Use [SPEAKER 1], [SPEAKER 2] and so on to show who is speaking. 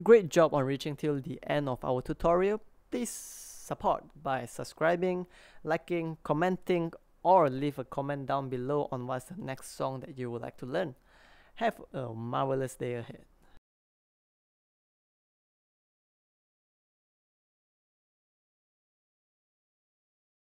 [SPEAKER 1] great job on reaching till the end of our tutorial. Please support by subscribing, liking, commenting, or leave a comment down below on what's the next song that you would like to learn. Have a marvelous day ahead.